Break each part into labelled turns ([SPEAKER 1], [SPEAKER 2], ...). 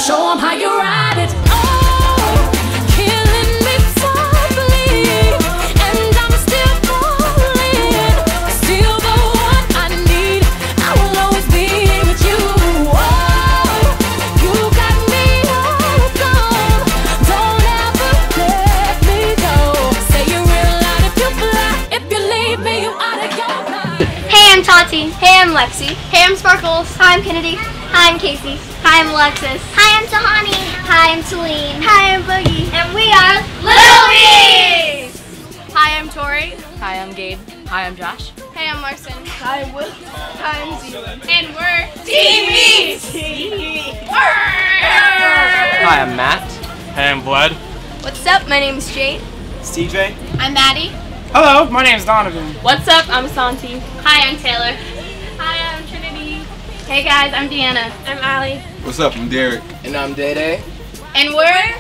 [SPEAKER 1] show 'em how you ride it. Oh, killing me softly, and I'm still falling. Still the one I need. I will always be with you. Oh, you got me hooked on. Don't ever let me go. Say you real loud if you fly. If you leave me, you out of your mind.
[SPEAKER 2] Hey, I'm Tati. Hey, I'm Lexi. Hey, I'm Sparkles. Hi, I'm Kennedy. Hi, I'm Casey. Hi, I'm Alexis. Hi, I'm Tahani. Hi, I'm Celine. Hi, I'm Boogie. And we are Little Bees!
[SPEAKER 3] Hi, I'm Tori.
[SPEAKER 4] Hi, I'm Gabe. Hi, I'm Josh.
[SPEAKER 3] Hey, I'm Larson. Hi, I'm Will. Hi, I'm Z. And we're Team Bees!
[SPEAKER 5] Hi, I'm Matt.
[SPEAKER 6] Hey, I'm Bled.
[SPEAKER 3] What's up? My name is Jade.
[SPEAKER 5] It's TJ.
[SPEAKER 3] I'm Maddie.
[SPEAKER 6] Hello, my name's Donovan.
[SPEAKER 4] What's up? I'm Santi.
[SPEAKER 3] Hi, I'm Taylor. Hi, I'm Trinity. Hey guys, I'm Deanna. I'm Allie.
[SPEAKER 7] What's up? I'm Derek.
[SPEAKER 5] And I'm Day Day.
[SPEAKER 3] And we're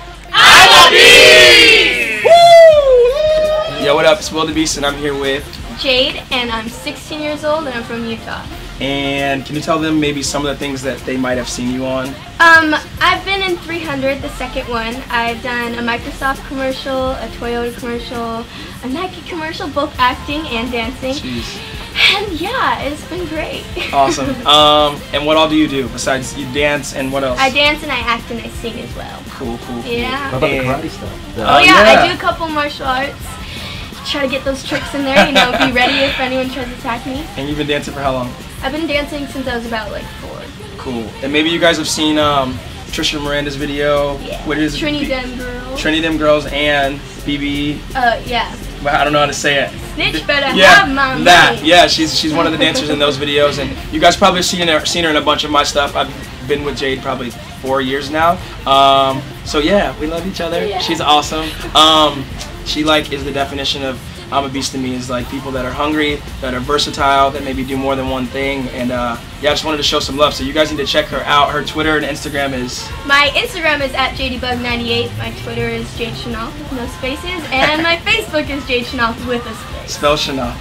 [SPEAKER 5] Yo, what up? It's Will the Beast, and I'm here with.
[SPEAKER 3] Jade, and I'm 16 years old, and I'm from Utah.
[SPEAKER 5] And can you tell them maybe some of the things that they might have seen you on?
[SPEAKER 3] I've been in 300, the second one. I've done a Microsoft commercial, a Toyota commercial, a Nike commercial, both acting and dancing.
[SPEAKER 5] Jeez.
[SPEAKER 3] And yeah, it's been great.
[SPEAKER 5] Awesome. And what all do you do besides you dance and what else?
[SPEAKER 3] I dance and I act and I sing as well.
[SPEAKER 5] Cool.
[SPEAKER 3] Yeah.
[SPEAKER 7] What about the
[SPEAKER 5] And-
[SPEAKER 7] karate stuff?
[SPEAKER 3] Oh yeah, I do a couple martial arts. Try to get those tricks in there, you know, be ready if anyone tries to attack me.
[SPEAKER 5] And you've been dancing for how long?
[SPEAKER 3] I've been dancing since I was about like 4.
[SPEAKER 5] Cool. And maybe you guys have seen Trisha Miranda's video.
[SPEAKER 3] Yeah.
[SPEAKER 5] What is it?
[SPEAKER 3] Trinity Dem Girl.
[SPEAKER 5] Trinity Dem Girls and BB.
[SPEAKER 3] Yeah.
[SPEAKER 5] Well, I don't know how to say it.
[SPEAKER 3] Snitch better
[SPEAKER 5] Yeah,
[SPEAKER 3] have my
[SPEAKER 5] that.
[SPEAKER 3] money.
[SPEAKER 5] Yeah, she's one of the dancers in those videos, and you guys probably have seen her in a bunch of my stuff. I've been with Jade probably 4 years now. So yeah, we love each other.
[SPEAKER 3] Yeah.
[SPEAKER 5] She's awesome. She is the definition of I'm a Beast to me, is like people that are hungry, that are versatile, that maybe do more than one thing. And yeah, I just wanted to show some love. So you guys need to check her out. Her Twitter and Instagram is.
[SPEAKER 3] My Instagram is @JDBug98. My Twitter is Jade Chanel with no spaces, and my Facebook is Jade Chanel with a space.
[SPEAKER 5] Spell Chanel.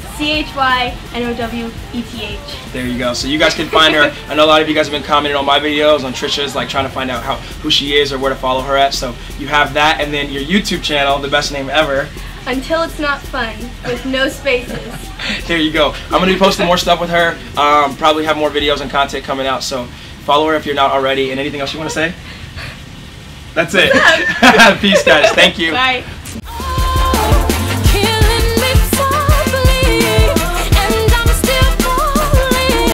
[SPEAKER 3] CHYNOWETH.
[SPEAKER 5] There you go. So you guys can find her. I know a lot of you guys have been commenting on my videos, on Trisha's, like trying to find out who she is or where to follow her at. So you have that, and then your YouTube channel, the best name ever.
[SPEAKER 3] Until It's Not Fun with no spaces.
[SPEAKER 5] There you go. I'm going to be posting more stuff with her. Probably have more videos and content coming out. So follow her if you're not already. And anything else you want to say? That's it. Peace, guys. Thank you.
[SPEAKER 3] Bye.